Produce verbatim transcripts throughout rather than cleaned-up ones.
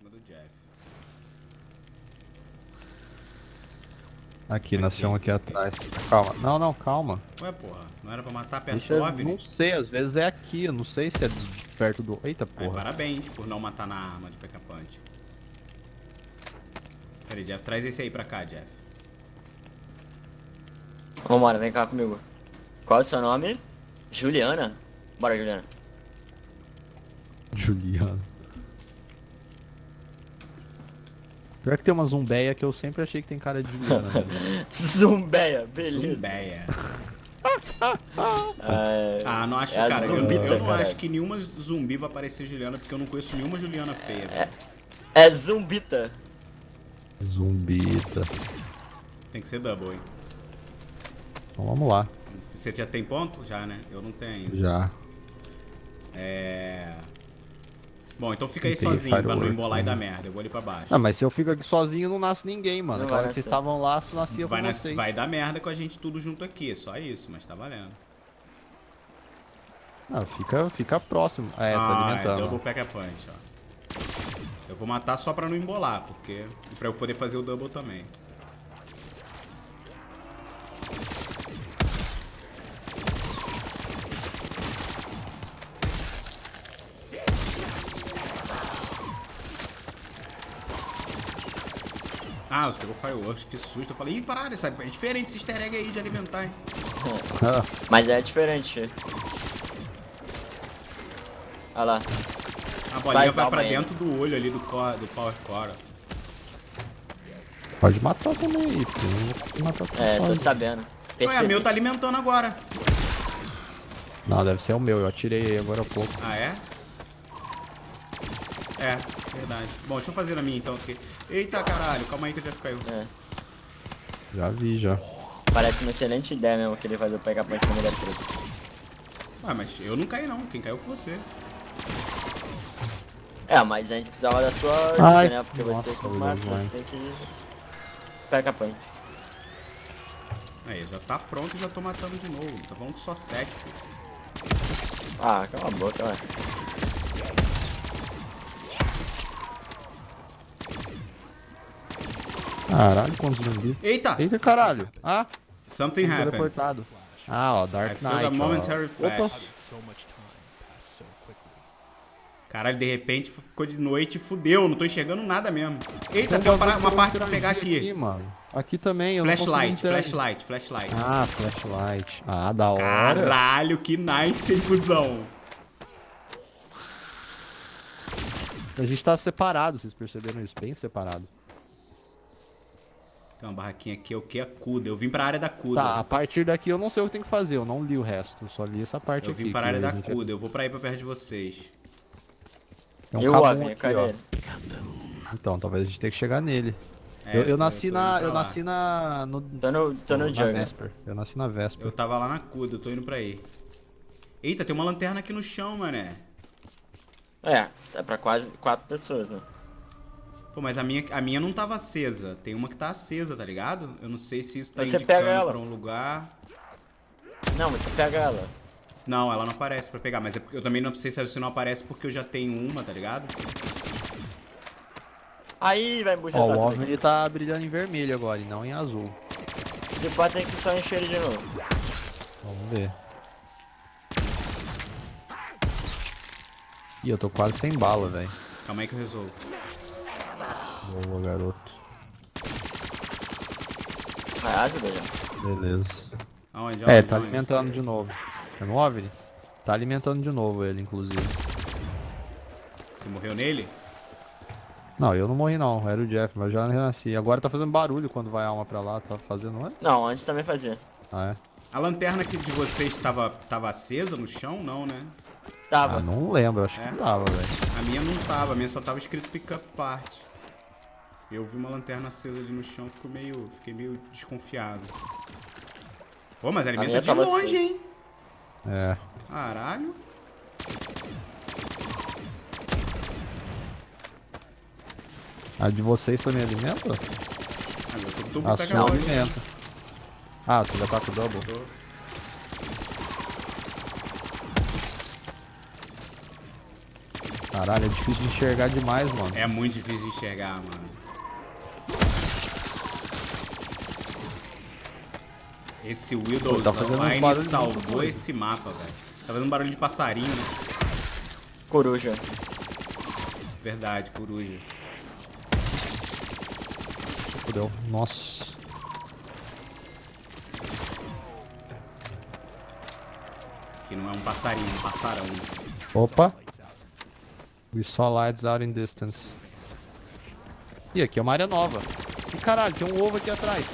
cima do Jeff. Aqui, nasceu um aqui atrás. Calma. Não, não, calma. Ué, porra, não era pra matar perto Deixa, do OVNI? não sei, às vezes é aqui, eu não sei se é perto do... Eita, Aí, porra. parabéns por não matar na arma de Pack-a-Punch. Peraí, Jeff, traz esse aí pra cá, Jeff. Vambora, vem cá comigo. Qual é o seu nome? Juliana? Bora, Juliana. Juliana. Pior que tem uma zumbeia que eu sempre achei que tem cara de Juliana. Né? Zumbeia, beleza. Zumbeia. É... Ah, não acho, é a cara. Eu, zumbita, eu não cara. acho que nenhuma zumbi vai parecer Juliana, porque eu não conheço nenhuma Juliana feia, velho. É zumbita. Zumbita. Tem que ser double, hein? Então vamos lá. Você já tem ponto? Já, né? Eu não tenho. Já. É... Bom, então fica aí Tem sozinho pra não firework, embolar e né? dar merda. Eu vou ali pra baixo. Ah, mas se eu fico aqui sozinho não nasce ninguém, mano. Não Aquela vai hora que vocês nascer. estavam lá, só nascia vai, com nas- vocês. vai dar merda com a gente tudo junto aqui, só isso, mas tá valendo. Ah, fica, fica próximo. É, tá Ah, é alimentando. double Pack-a-Punch, ó. Eu vou matar só pra não embolar, porque... E pra eu poder fazer o double também. Ah, você pegou Fireworks, que susto. Eu falei, ih, parada, sabe? É diferente esse easter egg aí de alimentar, hein? Ah, Mas é diferente. Olha lá. A bolinha Faz vai pra alma ainda. dentro do olho ali do, core, do Power Core. pode matar também aí, porque eu não vou conseguir matar tudo É, tô sozinho. sabendo. Ué, a Percebi. meu tá alimentando agora. Não, deve ser o meu, eu atirei aí agora há pouco. Ah, é? É, verdade. Bom, deixa eu fazer na minha então aqui. Eita, caralho, calma aí que o Jeff caiu. É, Já vi, já. parece uma excelente ideia mesmo que ele fazer o Pack-a-Punch com mulher preta. Ué, mas eu não caí não, quem caiu foi você. É, mas a gente precisava da sua ajuda, Ai, né? Porque nossa, você que meu mata, Deus, você mãe. tem que... Pack-a-Punch. Aí, já tá pronto e já tô matando de novo. Tá falando que só sete. Ah, cala a boca, ué. Caralho, quantos zumbis. Eita! Eita, caralho. Ah, Something fui happened. teleportado. Ah, ó, I Dark feel a Knight, momentary ó. Opa. flash. Caralho, de repente ficou de noite e fudeu, não tô enxergando nada mesmo. Eita, tem uma, para- uma parte pra pegar aqui. mano. Aqui também, eu não Flashlight, consigo interagir. flashlight, flashlight. Ah, flashlight. Ah, da hora. Caralho, que nice, hein, cuzão. A gente tá separado, vocês perceberam isso? Bem separado. Tem uma barraquinha aqui, é o que? A Cuda. Eu vim pra área da Cuda. Tá, a partir daqui eu não sei o que tem que fazer, eu não li o resto, eu só li essa parte Eu aqui. vim pra que área a da gente- Cuda. Eu vou pra ir pra perto de vocês. Tem E um o cabum OVNI, aqui, cadê ó. ele? Então, talvez a gente tenha que chegar nele. É, eu, eu nasci tô indo na. pra Eu lá. nasci na. No, Tô no, tô no na Jungle. Vesper. Eu nasci na Vesper. Eu tava lá na Cuda, eu tô indo pra aí. Eita, tem uma lanterna aqui no chão, mané. É, é pra quase quatro pessoas, né? Pô, mas a minha, a minha não tava acesa. Tem uma que tá acesa, tá ligado? Eu não sei se isso tá Você indicando pega ela. pra um lugar. Não, você pega ela. Não, ela não aparece pra pegar, mas é porque eu também não sei se não aparece porque eu já tenho uma, tá ligado? Aí vai embujar Ó, o tudo OVNI aqui. tá brilhando em vermelho agora e não em azul. Você pode ter que só encher ele de novo. Vamos ver. Ih, eu tô quase sem bala, velho. Calma aí que eu resolvo. Boa, garoto. Vai, ácido já. Beleza. Aonde? É, Aonde? tá Aonde? alimentando de novo. É no OVNI? Tá alimentando de novo ele, inclusive. Você morreu nele? Não, eu não morri não, era o Jeff, mas já renasci. Agora tá fazendo barulho quando vai a alma pra lá, tá fazendo antes? Não, antes também fazia. Ah, é? A lanterna aqui de vocês tava, tava acesa no chão? Não, né? Tava. Ah, não lembro, acho É. que tava, velho. A minha não tava, a minha só tava escrito pickup part. Eu vi uma lanterna acesa ali no chão, fico meio, fiquei meio desconfiado. Pô, mas alimenta minha de tava longe, acesa. hein? É. Caralho. A de vocês também alimenta? Ah, meu, tô tubo A pega sua longe. alimenta. Ah, você já tá com o double? Tô. Caralho, é difícil de enxergar demais, mano. É muito difícil de enxergar, mano. Esse Widow's Pô, tá fazendo um Online barulho muito salvou doido. esse mapa, velho. Tá fazendo barulho de passarinho, né? Coruja. Verdade, coruja. Fudeu. Nossa. Que não é um passarinho, é um passarão. Opa. We saw lights out in distance. Ih, aqui é uma área nova. E caralho, tem um ovo aqui atrás.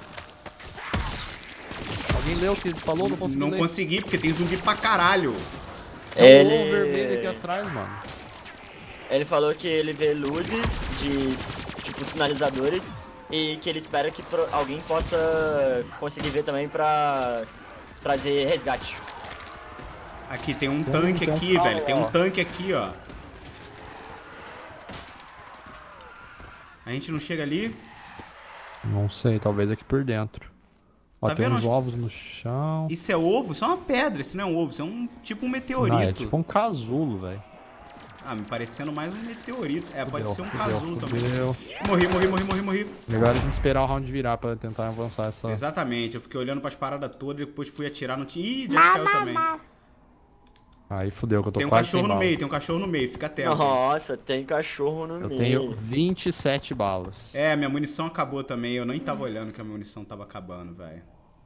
Alguém leu o que ele falou? Não consegui Não ler. consegui, porque tem zumbi pra caralho. Tem um ovo vermelho aqui Ele... atrás, mano. Ele falou que ele vê luzes de, tipo, sinalizadores e que ele espera que pro- alguém possa conseguir ver também pra trazer resgate. Aqui tem um Tem um- tanque tem um aqui, carro, velho. Tem um ó. tanque aqui, ó. A gente não chega ali? Não sei, talvez aqui por dentro. Ó, Tá tem vendo uns as- ovos no chão. Isso é ovo? Isso é uma pedra, isso não é um ovo, isso é um tipo um meteorito. Não, é tipo um casulo, velho. Ah, me parecendo mais um meteorito. É, pode ser um Fudeu, casulo também. fudeu. Morri, morri, morri, morri, morri. Melhor a gente esperar o round virar pra tentar avançar essa... Exatamente, eu fiquei olhando pras paradas todas e depois fui atirar no... Ih, Jeff caiu também. Aí fudeu, que eu tô Tem um quase cachorro sem no bala. meio, tem um cachorro no meio, fica atento. Nossa, tem cachorro no Eu meio. tenho vinte e sete balas. É, minha munição acabou também, eu nem tava olhando que a munição tava acabando, velho.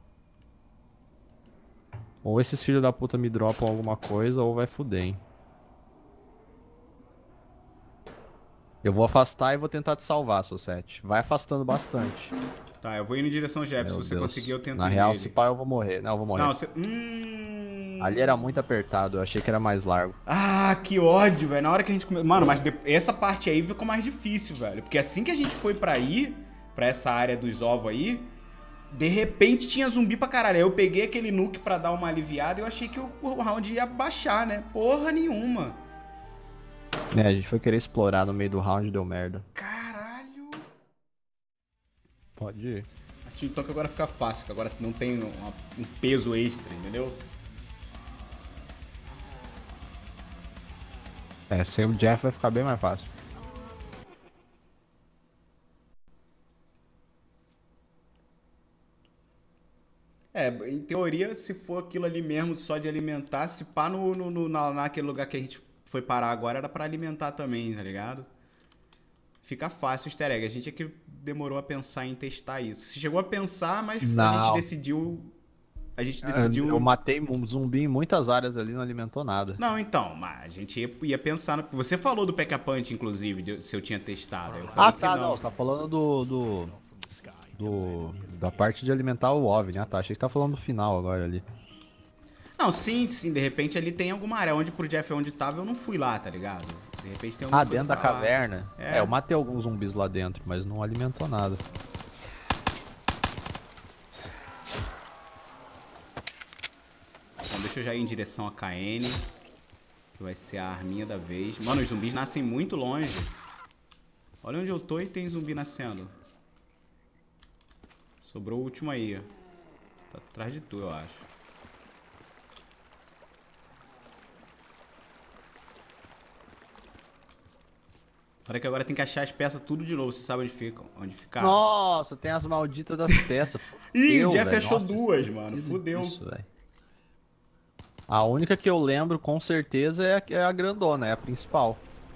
Ou esses filhos da puta me dropam alguma coisa, ou vai fuder, hein. Eu vou afastar e vou tentar te salvar, Sossete. Vai afastando bastante. Tá, eu vou indo em direção ao Jeff, se Meu você Deus. conseguir eu tento Na ir real, nele. se pá, eu vou morrer. Não, eu vou morrer. Não, você... Hum... Ali era muito apertado, eu achei que era mais largo. Ah, que ódio, velho. Na hora que a gente começou... Mano, mas de- essa parte aí ficou mais difícil, velho. Porque assim que a gente foi pra aí, pra essa área dos ovos aí, de repente tinha zumbi pra caralho. Aí eu peguei aquele nuke pra dar uma aliviada e eu achei que o, o round ia baixar, né? Porra nenhuma. É, a gente foi querer explorar no meio do round e deu merda. Caralho. Pode ir. A TikTok agora fica fácil, que agora não tem uma- um peso extra, entendeu? É, sem o Jeff vai ficar bem mais fácil. É, em teoria, se for aquilo ali mesmo só de alimentar, se pá no, no, no- na, naquele lugar que a gente foi parar agora, era pra alimentar também, tá ligado? Fica fácil o easter egg. A gente é que demorou a pensar em testar isso. Se chegou a pensar, mas a Não. gente decidiu... A gente decidiu... Eu matei um zumbi em muitas áreas ali, não alimentou nada. Não, então, mas a gente ia, ia pensar... No... Você falou do Pack-a-Punch, inclusive, de- se eu tinha testado. Eu falei Ah, que tá, não. não. Você tá falando do... do... do... da parte de alimentar o OVNI. Ah, tá. Achei que tá falando do final agora ali. Não, sim, sim. De repente ali tem alguma área. Onde pro Jeff onde tava, eu não fui lá, tá ligado? De repente tem alguma Ah, coisa dentro da pra lá. caverna? É. É, eu matei alguns zumbis lá dentro, mas não alimentou nada. Então deixa eu já ir em direção a K N. Que vai ser a arminha da vez. Mano, os zumbis nascem muito longe. Olha onde eu tô e tem zumbi nascendo. Sobrou o último aí, ó. Tá atrás de tu, eu acho. Olha que agora tem que achar as peças tudo de novo. Você sabe onde ficam? Onde ficar? Nossa, tem as malditas das peças. Ih, o Fudeu, Jeff velho. achou Nossa, duas, isso- mano. isso- Fudeu. isso, velho. A única que eu lembro com certeza é a, é a grandona, é a principal.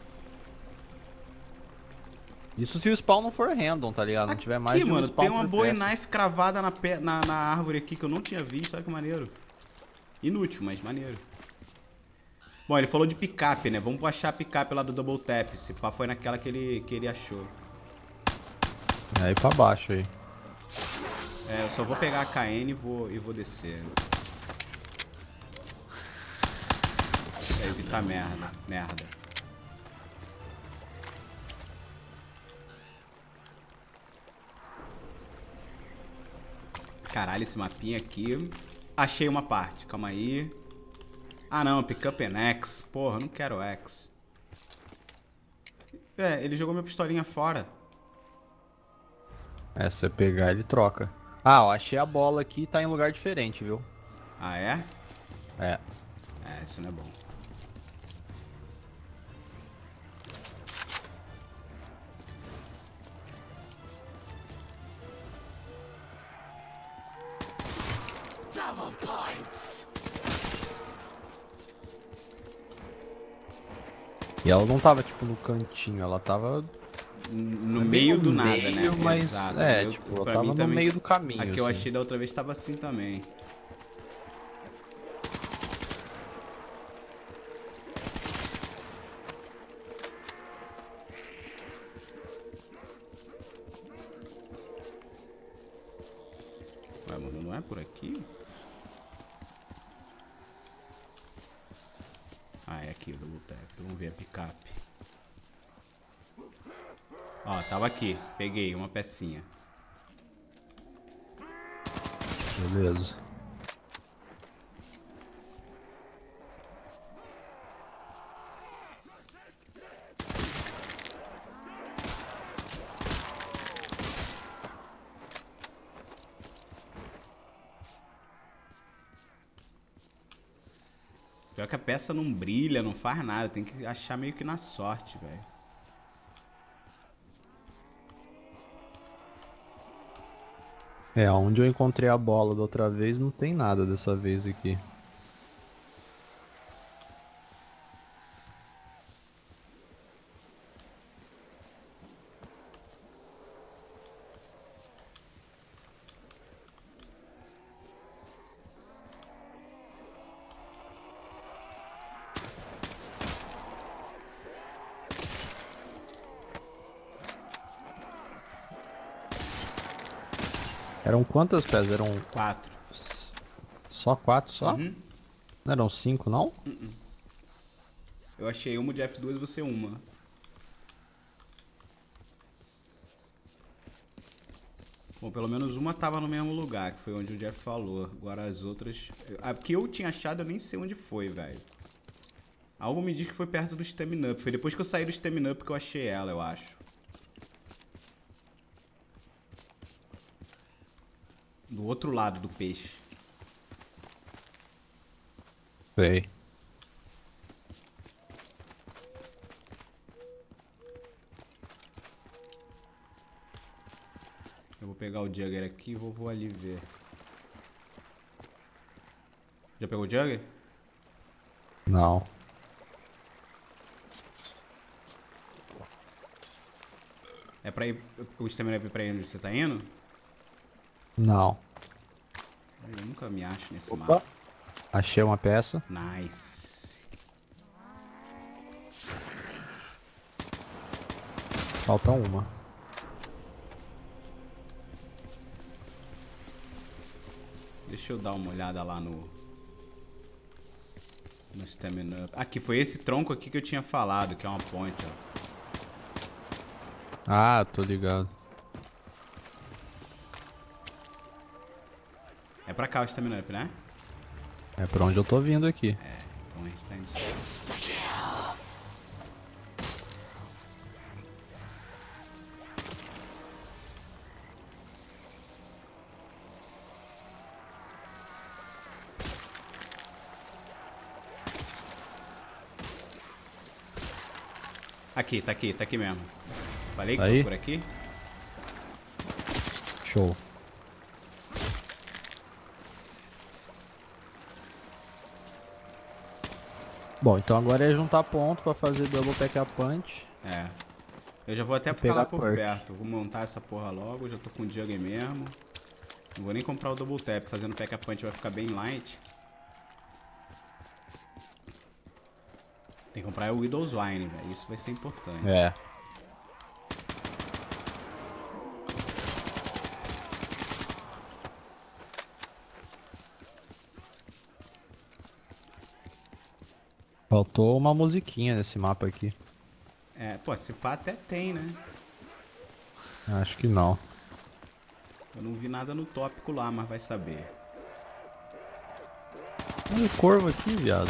Isso se o spawn não for random, tá ligado? Não tiver mais Aqui, de um mano, spawn tem uma por bowie peça. knife cravada na, pe... na, na árvore aqui que eu não tinha visto. Olha que maneiro. Inútil, mas maneiro. Bom, ele falou de picape, né? Vamos achar a picape lá do Double Tap. Se pá, foi naquela que ele, que ele achou. É aí pra baixo aí. É, eu só vou pegar a K N e vou, e vou descer. Pra evitar merda. Merda. Caralho, esse mapinha aqui. Achei uma parte, calma aí. Ah não, pickup and X. Porra, eu não quero X. É, ele jogou minha pistolinha fora. É, se você pegar ele troca. Ah, eu achei a bola aqui e tá em lugar diferente, viu? Ah, é? É. É, isso não é bom. E ela não tava, tipo, no cantinho, ela tava... No meio do nada, meio, né? Mas, Exato. é, Eu, tipo, ela pra tava mim no também, meio do caminho. a que eu assim. achei da outra vez tava assim também. Ué, mano, não é por aqui? Ah, é aqui o double tap. Vamos ver a picape. Ó, tava aqui. Peguei uma pecinha. Beleza. Pior que a peça não brilha, não faz nada. Tem que achar meio que na sorte, velho. É, onde eu encontrei a bola da outra vez, não tem nada dessa vez aqui. Eram quantas peças? Eram Quatro. só quatro só? Uhum. Não eram cinco, não? Eu achei uma de F dois e você uma. Bom, pelo menos uma tava no mesmo lugar, que foi onde o Jeff falou. Agora as outras... A que eu tinha achado, eu nem sei onde foi, velho. Algo me diz que foi perto do Stamina Up. Foi depois que eu saí do Stamina Up que eu achei ela, eu acho. Do outro lado do peixe. Sei. Eu vou pegar o Jugger aqui e vou, vou ali ver. Já pegou o Jugger? Não. É pra ir... O Stamina Up é pra ir onde você tá indo? Não. Eu nunca me acho nesse Opa. mapa. Achei uma peça. Nice. Falta uma. Deixa eu dar uma olhada lá no... No Stamina Up. Aqui, foi esse tronco aqui que eu tinha falado, que é uma ponte, ó. Ah, tô ligado. É pra cá o Stamina Up, né? É pra onde eu tô vindo aqui. É, então a gente tá indo certo. Aqui, tá aqui, tá aqui mesmo. Falei que Aí? foi por aqui? Show. Bom, então agora é juntar ponto pra fazer double pack a punch. É. Eu já vou até E ficar lá pegar por perk. perto. Vou montar essa porra logo, já tô com o Jugger mesmo. Não vou nem comprar o double tap, fazendo pack a punch vai ficar bem light. Tem que comprar o Widow's Wine, velho. Isso vai ser importante. É. Faltou uma musiquinha nesse mapa aqui. É, pô, esse pá até tem, né? Acho que não. Eu não vi nada no tópico lá, mas vai saber. Olha o corvo aqui, viado.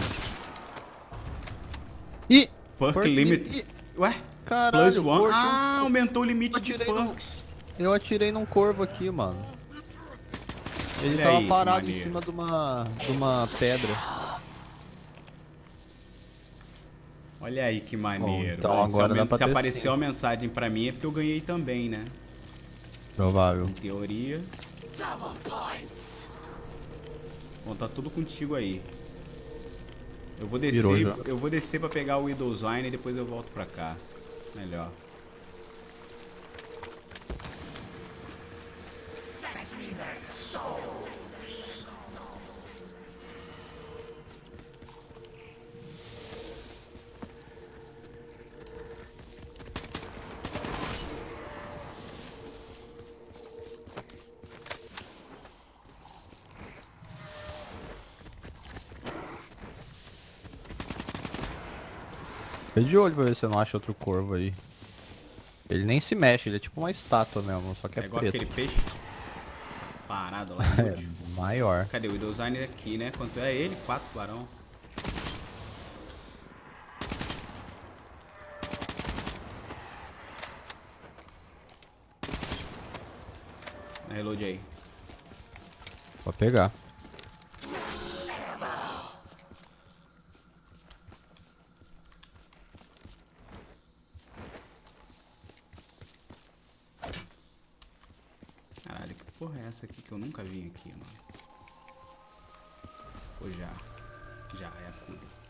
Ih! Perk, Perk limit. limit. Ué? Caralho, Plus o one. corvo- Ah, aumentou o limite Eu de atirei no- perks. Eu atirei num corvo aqui, mano. Ele Olha tava aí, que parado em maneiro. cima de uma, de uma pedra. Olha aí que maneiro. então Bom, se agora dá aumen- pra se ter apareceu cinco. a mensagem pra mim é porque eu ganhei também, né? Provável. Em teoria. Bom, tá tudo contigo aí. Eu vou Virou descer, já. eu vou descer pra pegar o Widow's Wine e depois eu volto pra cá. Melhor. Fica de olho pra ver se você não acha outro corvo aí. Ele nem se mexe, ele é tipo uma estátua mesmo, só que é, É igual preto. aquele peixe parado lá É, embaixo. maior. Cadê o Widow's Wine aqui, né? Quanto é ele? Quatro tubarão. Reload aí. Pode pegar. Caralho, que porra é essa aqui que eu nunca vi aqui, mano? Ou já? Já, é a cura.